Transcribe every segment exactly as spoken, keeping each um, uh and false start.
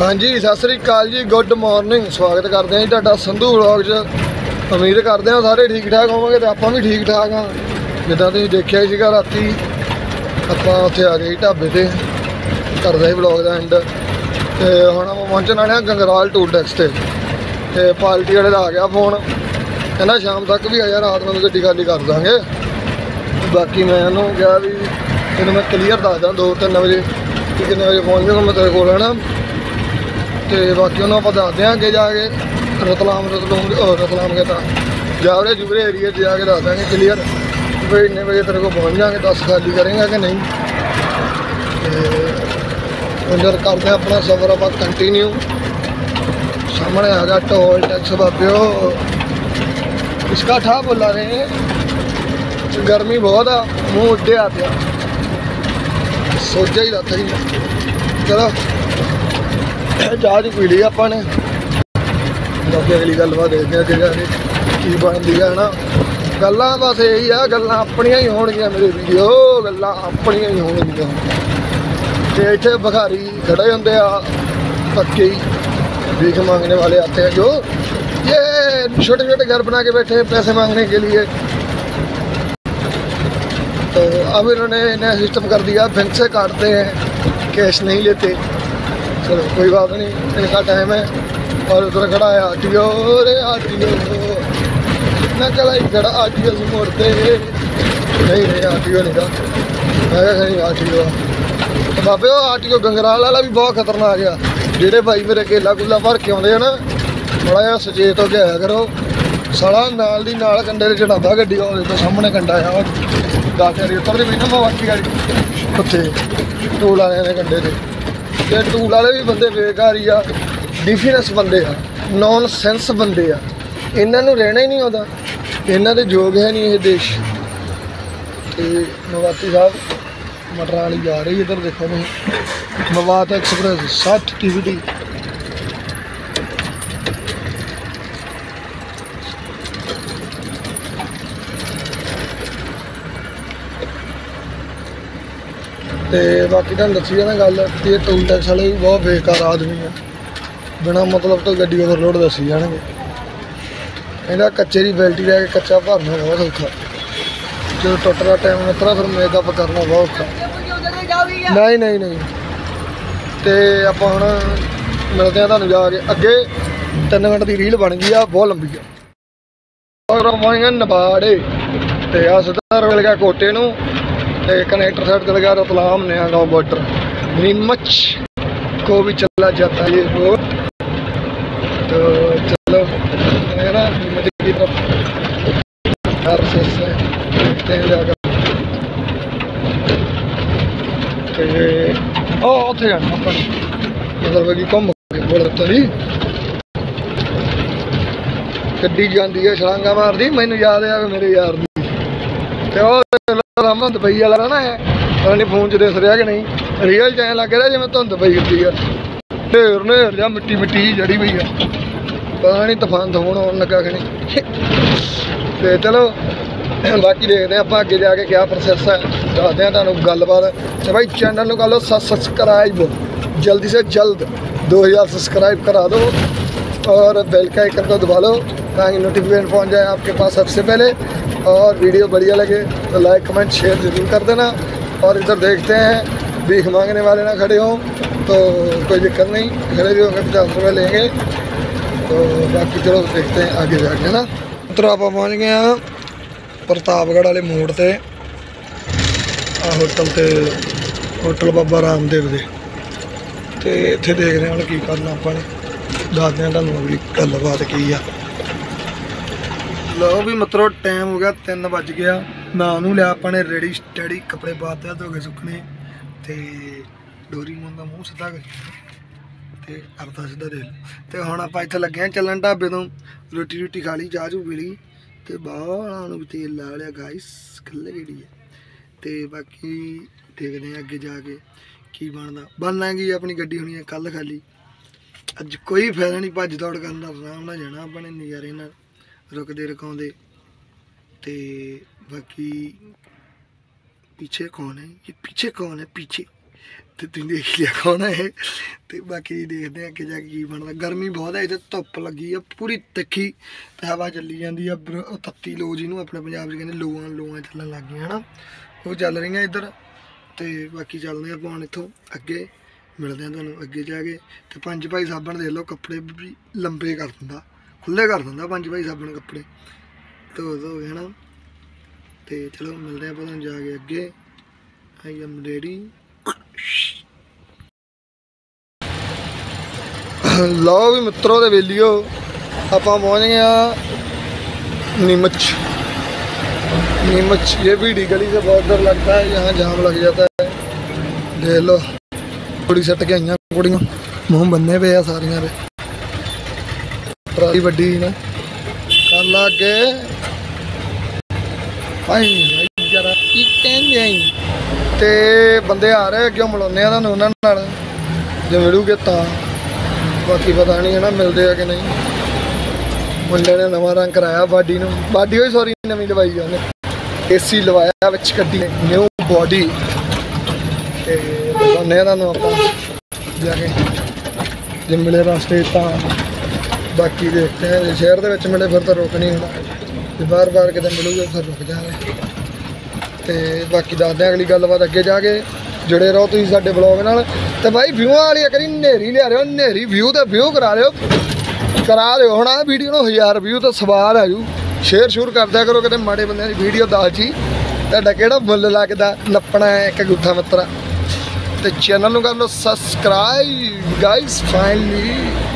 हाँ जी सत श्री अकाल जी, गुड मॉर्निंग। स्वागत करते हैं जी संधू व्लॉग च। उम्मीद करते हैं सारे ठीक ठाक होवोगे तो आप भी ठीक ठाक हाँ। जिदा तुम देखा ही सीगा राती आप उत्थे आ गए ढाबे से करदा ही व्लॉग का एंड। तो हुण आप पहुँचने वाले गंगराल टूल टैक्स से। तो पार्टी वाले का आ गया फोन, कहना शाम तक भी आया, रात में गड्डी खाली कर देंगे। बाकी मैं उन्होंने कहा भी तेन मैं क्लीयर दसदा दो तीन बजे कि कितने बजे पहुँच जाऊँगा मैं तेरे को है ना। तो बाकी उन्होंने आप दसते हैं अगे जाके रतलाम रतलूम रतलाम के तो जावरे जुबरे एरिए जाके दस देंगे क्लीयर भाई इन्ने बजे तेरे को पहुँच जाएंगे, दस खाली करेंगे कि नहीं। उधर करते हैं अपना सफ़र आप कंटिन्यू। सामने आ गया टोल टैक्स बाबियो, इसका ठा बोला रहे हैं। गर्मी बहुत आ, मुँह उड्डे आते हैं, सोचा ही रहता ही। चलो चाह जी पी ली आपने, बाकी अगली गलबात देखते हैं अगे जाके की बनती है ना। गल्लां बस यही आ, गल्लां अपनियां ही होणगियां मेरे वीडियो, गल्लां अपनियां ही होणगियां। ते इत्थे भिखारी खड़े होंदे आ पक्के ही, भीख मांगने वाले आते हैं जो ये छोटे छोटे घर बना के बैठे हैं पैसे मांगने के लिए। तो अब इन्होंने नया सिस्टम कर दिया, बैंक से काटते हैं, कैश नहीं लेते। चलो कोई बात नहीं, इनका टाइम है। और उधर खड़ा है आर टी ओ, रे आर टी ओ ना चला ही खड़ा आर टी ओ से मोड़ते नहीं नहीं आर टी ओ नहीं था, नहीं आर टी ओ तो बाबे वो आर टी ओ गंगराल वाला भी बहुत खतरनाक गया। जेडे भाई मेरे केला कुला भर के आते हैं ना, बड़ा जहा सचेत हो के आया करो। साला नाल दी नाल कंडे से चढ़ाता गड्डी, तो सामने कंडा आ दस हरी उतरते भी ना बाकी गाड़ी उत्थे टूल वाले ने कंडे से। ते टूल वाले भी बंदे बेकार ही आ, डिफिनेंस बंदे आ, नॉन सेंस बंदे आ। इन्हों रहना ही नहीं आता, इन्हों के योग है नहीं ये देश। तो मवाती साहब मटर वाली जा रही इधर देखो तुम, मवात एक्सप्रेस सठ टी वी टी। तो बाकी तुम दसी ना गल कि टूल टैक्स वाले भी बहुत बेकार आदमी है, बिना मतलब तो गड्डी ओवरलोड दसी जाएंगे। इन्हें कच्चे की बैल्टी रह के कच्चा भरना बहुत औखा, जो टुटना टाइम उतरा फिर मेकअप करना बहुत औखा। नहीं नहीं नहीं तो आप हम मिलते हैं तुम जाके अगे। तीन मिनट की रील बन गई आ, बहुत लंबी है। और पहुँच नबाड़े तो आ सीधा मिल गया कोटे नूं, कनेक्टर साइड चल गया रतलाम नया गाँव बॉर्डर। नीमच को भी चला जाता है ये रोड। तो चलो है ना नीमच की तरफ देखते हैं जाकर। तो उत्थे जाना अपन मतलब कि घूम के बोल तरी गड्डी जाती है छलांगा मारती। मैनू याद आ मेरे यार दी तो दुबई वाला ना है, पता नहीं फोन च दस रहा कि नहीं, रियल च लग रहा जिवें धुंध पई हुंदी है, ढेर ढेर जा मिट्टी मिट्टी जड़ी हुई है, पता नहीं तूफान तूफान आने लगा कि नहीं। तो चलो बाकी देखते हैं आप अगे जाके क्या प्रोसैस है, दसते हैं तुहानूं गलबात। तो भाई चैनल को कर लो सब्सक्राइब, जल्दी से जल्द दो हज़ार सब्सक्राइब करा दो और बेल का आइकन को दबा लो ताकि नोटिफिकेशन पहुँच जाए आपके पास सबसे पहले। और वीडियो बढ़िया लगे तो लाइक कमेंट शेयर जरूर कर देना। और इधर देखते हैं भीख मांगने वाले ना खड़े हों तो कोई दिक्कत नहीं, खड़े भी होंगे पचास रुपये लेंगे। तो बाकी चलो देखते हैं आगे जाके ना। तो आप पहुँच गए हैं प्रतापगढ़ वाले मोड़ से होटल से, होटल बाबा रामदेव दे। तो इत्थे देख रहे हैं की करना अपने, दसते हैं तुहानूं अगली गलबात की आ। लो भी मतलब टाइम हो गया तीन बज गया, ना नूं लिया अपने रेडी स्टैडी, कपड़े पाते धो के सुकने। तो डोरी मुंह का मूँह सीधा कर अरदा सीधा दे लो। तो हम आप इत्थे लगे हैं चलन ढाबे तो, रोटी रूटी खा ली, चाह चू पी ली, तो बालों भी तेल ला लिया गाइस, खल्ले गेड़ी है। तो बाकी देखते हैं अगे जाके की बनता। बनना की अपनी गड्डी होनी है कल खाली, अज कोई फायदा नहीं भज दौड़ करना, आराम नाल जाना अपने नज़ारे नाल रुकते रुकाते। तो बाकी पीछे कौन है, ये पीछे कौन है, पीछे तो तुम देख लिया कौन है। तो बाकी देखते हैं अगे जाके की बनता। गर्मी बहुत है इतने, धुप लगी है पूरी तिखी, तो हवा चली जाती है तत्ती लो जिन्होंने अपने पंजाब च कहते लोआं लोआं चलन लग गई है ना, वो चल रही इधर। तो बाकी चलते हैं हम इतों अगे, मिलते हैं तुहानूं अगे जाके। तो पंज भाई साबण देख लो कपड़े भी लंबे कर दिंदा, खुले कर दिंदा पंज भाई साबण कपड़े धो धो के ना। तो चलो मिलते हैं तुहानूं जाके अगे। I am ready. लो भी मित्रों दे वेलियो आप पहुँच गए नीमच। नीमच ये भी गली से बहुत डर लगता है, यहाँ जाम लग जाता है। देख लो कुड़ी सट के आई कुड़ियाँ, मूँह बन्ने पे आ सारिया दे। ट्राली वड्डी ना कर ला के जरा ते बंदे आ रहे अगे मिलाने उन्होंने जो मिलूगे तो, बाकी पता नहीं है ना मिलते हैं कि नहीं। मुंडे ने नवा रंग कराया बाडी नूं, बाडी होई सॉरी नवीं लवाई उन्हें, एसी लवाया विच गड्डी ने न्यू बॉडी। ते दिखाने तुहानूं आपां जाके जे मिले रास्ते तो, बाकी देखते हैं शहर के विच मिले फिर तो रुक नहीं होना, जो बार बार कितने मिलूगे फिर रुक जाएंगे। तो बाकी दसदे अगली गलबात अगे जाके, जुड़े रहो तुसीं साडे ब्लॉग नाल। तो भाई व्यू वाली करी नेरी लिया रहे हो, नेरी व्यू तो व्यू करा रहे हो करा रहे हो। हम आ वीडियो नूं हज़ार व्यू तो सवाल है जू, शेयर शूर कर दिया करो कितने माड़े बंदे की वीडियो दाल जी। तुहाडा किहड़ा मुੱਲ लगदा नप्पना है एक गुੱਠਾ मित्रा। तो चैनल नूं कर लो सबसक्राइब गाइस फाइनली।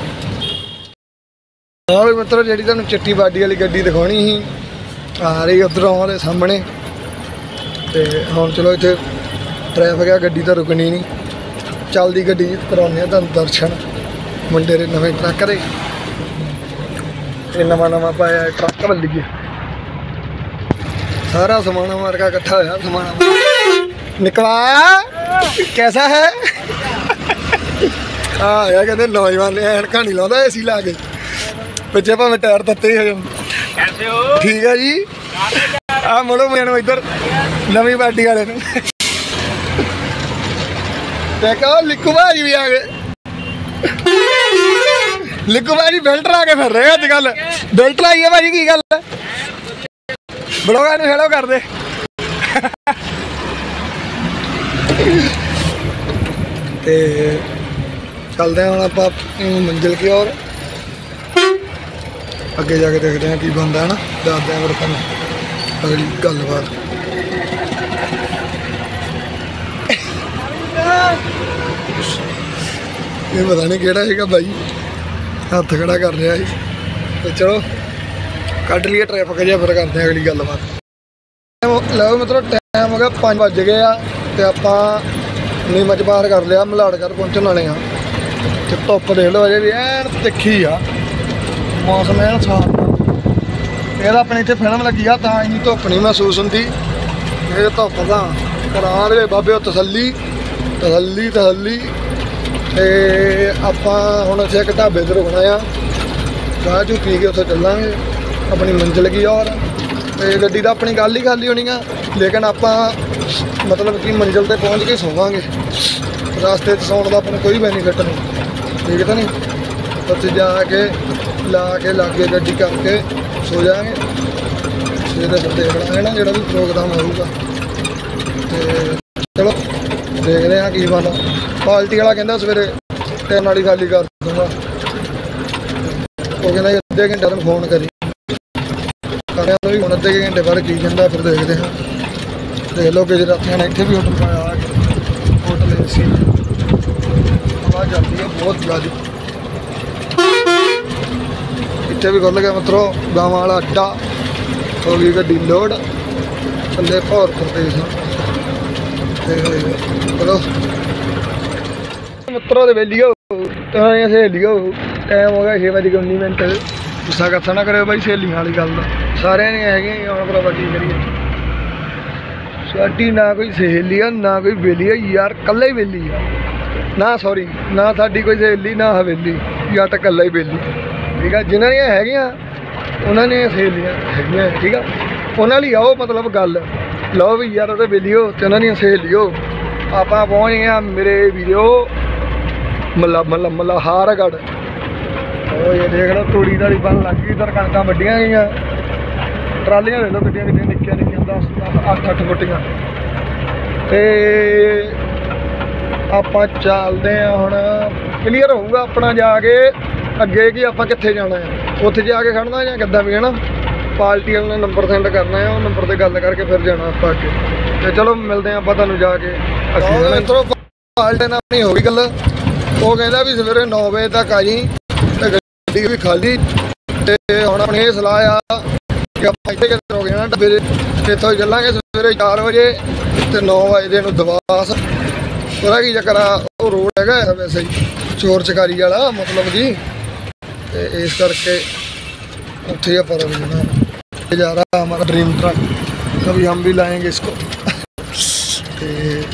हाँ भी मित्रों जी तुहानूं चिट्टी बाडी वाली गड्डी दिखानी ही आ रही उधरों वाले सामने। तो हम चलो इतने ट्रैफिक है, गड्डी तो रुकनी नहीं, चलती गड्डी कराने तुहानूं दर्शन। मुंडे ने नवे ट्रक दे नवा नवा पाया ट्रक बल्ली गया, सारा समान मार्का इकट्ठा होया समान निकला कैसा है। हाँ यार कहते नौजवान ने ऐनका नहीं लाता ए सी ला के, पिछे भावें टायर तत्ते हो जाए। ठीक है जी आ मुड़ो मैनू इधर नवी बाडी वाले देखो लिक्कू भाजी भी आ गए। लिक्कू भाजी बेल्ट ला के फिर रहे अजकल, बेल्ट लाई है भाजी की गल है, ब्लॉगा नूं हेलो कर दे। ते चलते हैं हम आप मंजिल की ओर, अगे जाके देखते हैं की बनता है ना, दसते हैं फिर तुहानूं अगली गलबात। ये पता नहीं केड़ा है भाई हथ खड़ा कर रहा है। तो चलो कट लिए ट्रैफिक जहा फिर करते हैं अगली गलबात। लो मतलब टाइम हो गया पाँच बज गए आ, तो आप नीमच पार कर लिया, मलाड़गढ़ पहुँचने वाले हाँ। तो धुप देख लो अजे भी एन तिखी आ, मौसम एन साफ। यह अपने इतने फिल्म लगी आ तो इन्नी धुप नहीं महसूस होती, ये धुप का करा दे बाबे तसली तसली तसली। तो आप हम इतने एक ढाबे से रुकना आ, चाह चू पी के उत्थे चलांगे अपनी मंजिल की ओर। तो गड्डी तो अपनी गल ही खाली होनी है, लेकिन आप मतलब कि मंजिल पर पहुँच के सोवांगे, रास्ते सौण का अपने कोई बेनीफिट नहीं। ठीक है नहीं, उत्थे जाके ला के लागे गड्डी करके सो जाएंगे, सवेरे फिर देखना है ना जो भी प्रोग्राम होगा। तो चलो देखते हैं की बना। पार्टी वाला कहता सवेरे ट्रेन वाली खाली कर दूँगा, वो कहना अद्धे घंटे में फोन करी कर भी, हम अद्धे घंटे बाद की कहता फिर देखते हैं। देख लो कि रात ने इतने भी होटल पाया, होटल ए सी हवा चलती है बहुत ज़्यादा। इतने भी खुल गया मित्रों गाँव वाला अड्डा, हो गई गड्डी लोड थले भौर प्रदेश। चलो मित्रों दे वेलियो सहेलियो टाइम हो गया छे बज के उन्नी मिनट। गुस्सा करता ना करो भाई सहेलियां वाली गल का, सारे नहीं है हम भरावा की करिए। साडी ना कोई सहेली है ना कोई बेली है यार, कल्ला ही बेली है ना, सॉरी ना साडी कोई सहेली ना हवेली, जट कल्ला ही बेली। ठीक है जिन्हों है उन्होंने सहेलियां है, ठीक है उन्होंने आओ मतलब गल लो भी यार बेली हो तो उन्होंने सहेली हो आप पहुँच गए हैं मेरे वीडियो मल्ला मल्ला मल्लाहारगढ़। और ये देख लो तूड़ी दाड़ी बन लग गई, इधर कणकां वड्डियां गईयां, ट्रालियां ले लो गड्डियां गड्डियां निक्कियां निक्कियां दस अठ अठ फुटियां। ते आपां चलदे आ हुण, क्लीयर होऊगा अपना जाके अगे कि आपां कित्थे जाना है, उत्थे जाके खड़ना जां किद्दां भी है ना। पार्टी वाले ने नंबर सेंड करना है, उस नंबर से गल करके फिर जाना आपां अगे। ते चलो मिलते हैं आपां तुहानूं जाके अगे। इधरों पार्टी नाल नहीं हो गई गल, वो कहंदा भी सवेरे नौ बजे तक आ जी ते गड्डी भी खाली। ते हुण अपनी ये सलाह आ कि आपां इत्थे किते रुक जाना डब्बे दे, इत्थों चलांगे सवेरे चार बजे ते नौ बजे नूं दवास। पता की चक्कर आ, वो रोड है वैसे ही चोर चकारी वाला मतलब जी, तो इस करके उत्थे ही पर जा रहा हमारा ड्रीम ट्रक, कभी हम भी लाएंगे इसको। तो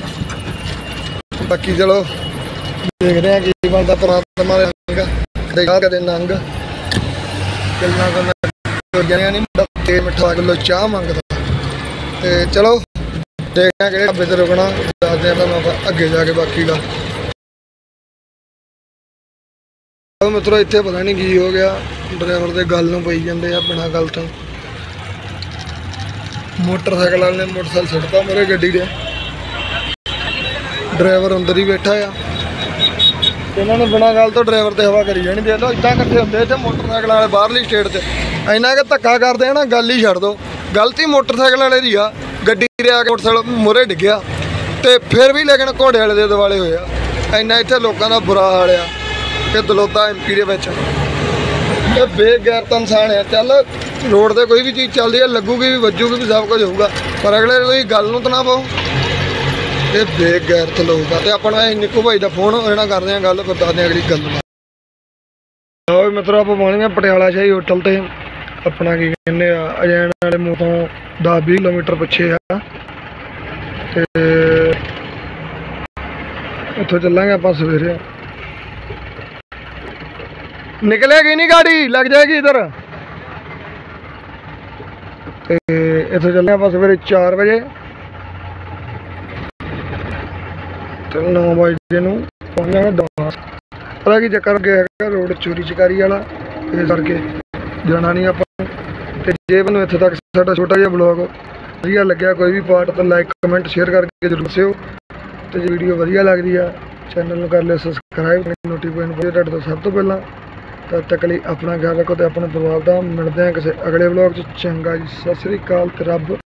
बाकी चलो देख रहे हैं कि बनता परमात्मा नंग कदे नंग किलना नहीं मुंडा ते मिठा किलो चाह मंगता। तो चलो देखते हैं कि ढाबे ते रुकना, दसते हैं तुहानूं अगे जाके बाकी गल। मित्रों इत्थे पता नहीं की हो गया, ड्राइवर के गल नूं पई जांदे आ बिना गल तो। मोटरसाइकिल वाले ने मोटरसाइकिल सुटता मेरे गड्डी दे, ड्राइवर अंदर ही बैठा आ, इन्होंने बिना गल तो ड्राइवर ते हवा करी जानी। देख लो इदां इकट्ठे हुंदे इत्थे मोटरसाइकिल वाले बाहरली स्टेट ते, इन्ना कि धक्का करदे आ ना गल ही छड्ड दो। गलती मोटरसाइकिल वाले दी आ, गड्डी दे आके मोटरसाइकिल मूहरे डिग्गिया ते फिर भी लेकिन घोड़े वाले दे दुआले होया। इन्ना इत्थे लोकां दा बुरा हाल आ कि दलोदा एम पी दे विच बेगैरत इंसान है। चल रोड ते कोई भी चीज़ चलती है, लगूगी भी वजूगी भी सब कुछ होगा, पर अगले कोई गल नूं ना पाओ। ये बेगैरत लोग आ। ते अपना निक्कू भाई का फोन होना करते हैं गल, फिर दसदे अगली गल। आओ मित्रों आप पहुँच गए पटियाला शाही होटल ते, अपना की कहने अजैन वाले मूँह तो दस बीस किलोमीटर पिछे आ। इत्थों चलांगे आप सवेरे, निकलेगी नहीं गाड़ी लग जाएगी इधर। इत्थों चलने आप सवेरे चार बजे तो नौ बजे नूं पहुँच जाएंगे दवास। पता की चक्कर अगे है रोड चोरी चकारी वाला, इस करके जाना नहीं आप। जे मैं इत्थे तक साडा छोटा जिहा ब्लॉग वधिया लग्या कोई भी पार्ट तो लाइक कमेंट शेयर करके जरूर दस्सिओ। तो जे वीडियो वधिया लगदी है चैनल नूं कर लिओ सबसक्राइब, नोटिफिकेशन तो सब तो पहला। तब तक लिए अपना ख्याल रखो तो अपने परिवार का। मिलते हैं किसी अगले ब्लॉग च। चंगा जी, सत श्री अकाल ते रब